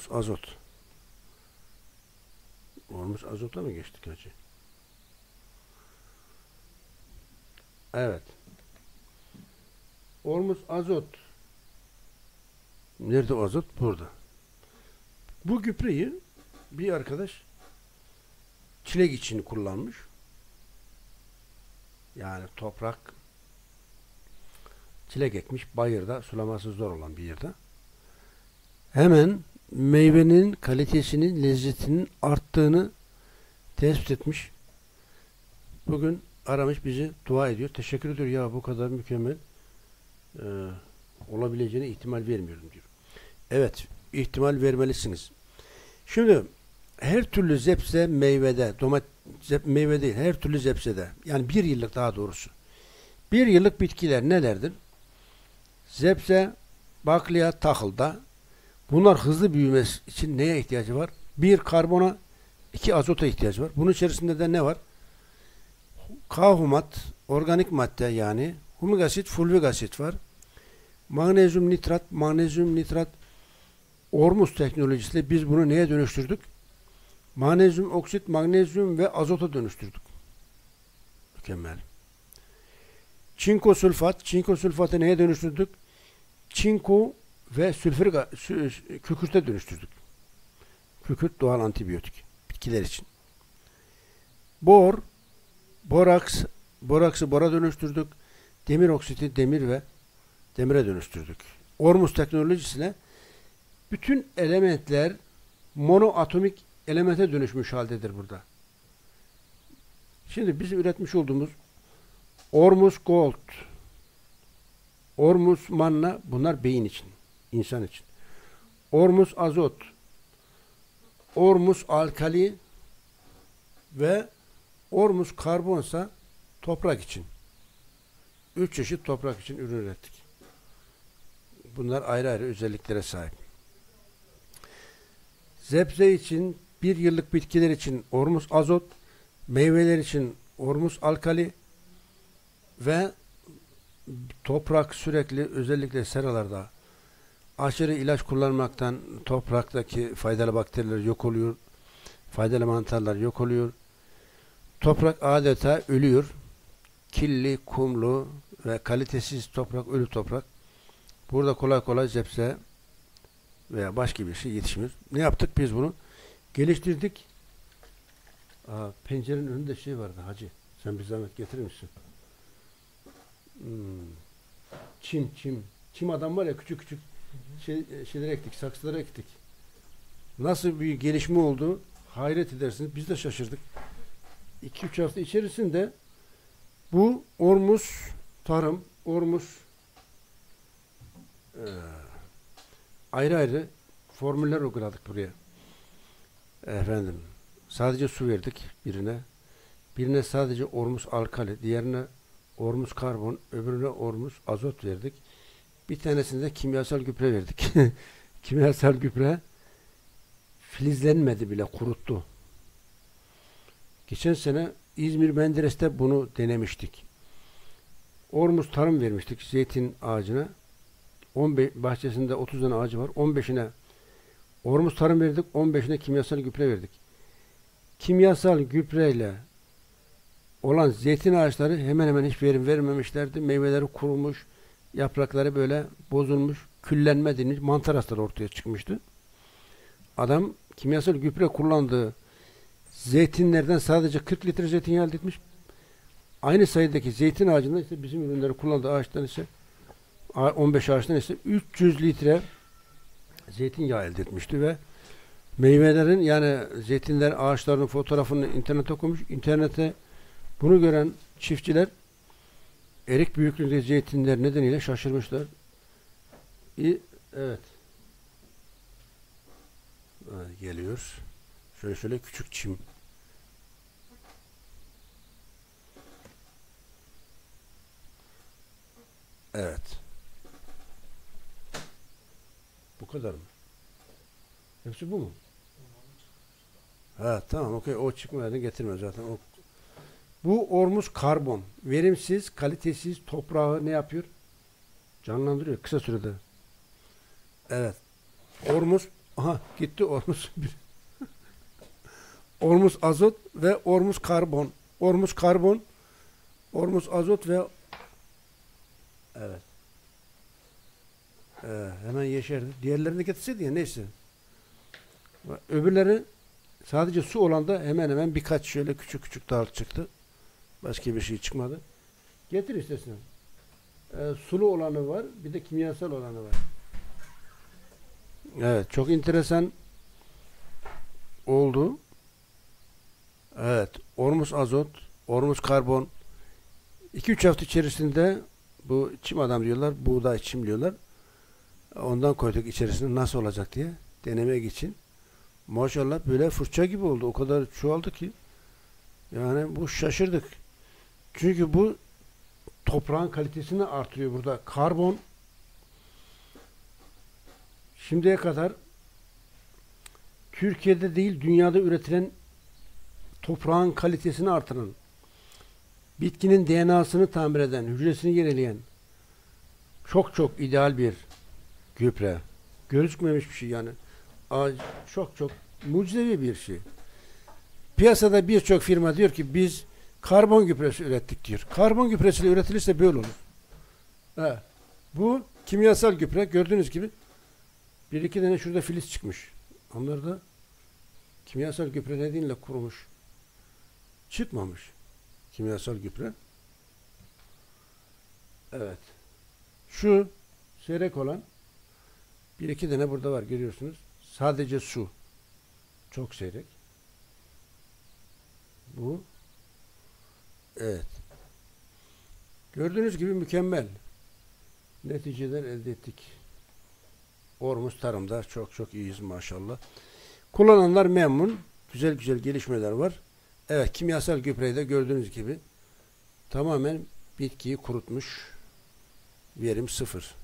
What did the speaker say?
Ormus azot. Ormus azota mı geçtik hacı? Evet. Ormus azot. Nerede o azot? Burada. Bu gübreyi bir arkadaş çilek için kullanmış. Yani toprak çilek ekmiş bayırda, sulaması zor olan bir yerde. Hemen meyvenin kalitesinin, lezzetinin arttığını tespit etmiş. Bugün aramış bizi, dua ediyor. Teşekkür ediyor. Ya bu kadar mükemmel olabileceğine ihtimal vermiyorum diyor. Evet, ihtimal vermelisiniz. Şimdi her türlü zepse meyvede, meyve değil, her türlü zepsede, yani bir yıllık daha doğrusu. Bir yıllık bitkiler nelerdir? Zepse, bakliyat, tahılda. Bunlar hızlı büyümesi için neye ihtiyacı var? Bir, karbona, iki, azota ihtiyacı var. Bunun içerisinde de ne var? Kahumat, organik madde yani, humik asit, fulvik asit var. Magnezyum nitrat, Ormus teknolojisiyle biz bunu neye dönüştürdük? Magnezyum oksit, magnezyum ve azota dönüştürdük. Mükemmel. Çinko sülfatı neye dönüştürdük? Çinko ve kükürte dönüştürdük. Kükürt doğal antibiyotik. Bitkiler için. Boraksı bora dönüştürdük. Demir oksiti demire dönüştürdük. Ormus teknolojisine bütün elementler monoatomik elemente dönüşmüş haldedir burada. Şimdi bizim üretmiş olduğumuz Ormus Gold, Ormus Manna, bunlar beyin için, insan için. Ormus Azot, Ormus Alkali ve Ormus Karbonsa toprak için. 3 çeşit toprak için ürün ürettik. Bunlar ayrı ayrı özelliklere sahip. Zebze için, bir yıllık bitkiler için Ormus Azot, meyveler için Ormus Alkali ve toprak sürekli, özellikle seralarda aşırı ilaç kullanmaktan topraktaki faydalı bakteriler yok oluyor. Faydalı mantarlar yok oluyor. Toprak adeta ölüyor. Kirli, kumlu ve kalitesiz toprak, ölü toprak. Burada kolay kolay zebze veya başka bir şey yetişmiyor. Ne yaptık biz bunu? Geliştirdik. Pencerenin önünde şey vardı hacı. Sen bir zahmet getirir misin? Çim adam var ya, küçük küçük şeyler ektik, saksılara ektik. Nasıl bir gelişme oldu? Hayret edersiniz. Biz de şaşırdık. 2-3 hafta içerisinde bu Ormus tarım, Ormus ayrı ayrı formüller uyguladık buraya. Efendim, sadece su verdik birine. Birine sadece Ormus alkali, diğerine Ormus karbon, öbürüne Ormus azot verdik. Bir tanesinde kimyasal gübre verdik. Kimyasal gübre filizlenmedi bile, kuruttu. Geçen sene İzmir Menderes'te bunu denemiştik. Ormus tarım vermiştik zeytin ağacına. 15 bahçesinde 30 tane ağacı var. 15'ine Ormus tarım verdik, 15'ine kimyasal gübre verdik. Kimyasal gübreyle olan zeytin ağaçları hemen hemen hiç verim vermemişlerdi. Meyveleri kurumuş, yaprakları böyle bozulmuş, küllenme denilmiş, mantar hastalığı ortaya çıkmıştı. Adam kimyasal gübre kullandığı zeytinlerden sadece 40 litre zeytinyağı elde etmiş. Aynı sayıdaki zeytin ağacından ise bizim ürünleri kullandığı ağaçtan ise 15 ağaçtan ise 300 litre zeytinyağı elde etmişti ve meyvelerin, yani zeytinler ağaçlarının fotoğrafını internete koymuş. İnternete bunu gören çiftçiler erik büyüklüğünde zeytinler nedeniyle şaşırmışlar. Evet. Geliyor. Şöyle küçük çim. Evet. Bu kadar mı? Hepsi bu mu? Ha, tamam, okey. O çıkmadan getirme zaten. Bu Ormus karbon. Verimsiz, kalitesiz toprağı ne yapıyor? Canlandırıyor kısa sürede. Evet. Ormus Aha gitti Ormus. Ormus azot ve Ormus karbon. Ormus karbon, Ormus azot ve evet. Hemen yeşerdi. Diğerlerini getirseydi ya neyse. Öbürleri sadece su olan da hemen hemen birkaç şöyle küçük küçük dal çıktı. Başka bir şey çıkmadı. Getir istersen. Sulu olanı var. Bir de kimyasal olanı var. Evet. Çok enteresan oldu. Evet. Ormus azot, Ormus karbon 2-3 hafta içerisinde bu çim adam diyorlar. Buğday çimliyorlar. Ondan koyduk içerisine nasıl olacak diye denemek için. Maşallah böyle fırça gibi oldu. O kadar çoğaldı ki. Yani bu şaşırdık. Çünkü bu toprağın kalitesini artırıyor burada. Karbon şimdiye kadar Türkiye'de değil dünyada üretilen toprağın kalitesini artıran, bitkinin DNA'sını tamir eden, hücresini yenileyen çok çok ideal bir gübre. Gözükmemiş bir şey yani. Çok çok mucizevi bir şey. Piyasada birçok firma diyor ki biz karbon gübresi ürettik diyor. Karbon gübresiyle üretilirse böyle olur. Evet. Bu kimyasal gübre gördüğünüz gibi bir iki tane şurada filiz çıkmış. Onlar da kimyasal gübre nedeniyle kurumuş. Çıkmamış. Kimyasal gübre. Evet. Şu seyrek olan bir iki tane burada var görüyorsunuz. Sadece su. Çok seyrek. Bu. Evet. Gördüğünüz gibi mükemmel neticeler elde ettik. Ormus tarımda çok çok iyiyiz maşallah. Kullananlar memnun. Güzel güzel gelişmeler var. Evet, kimyasal gübreyi de gördüğünüz gibi tamamen bitkiyi kurutmuş. Verim sıfır.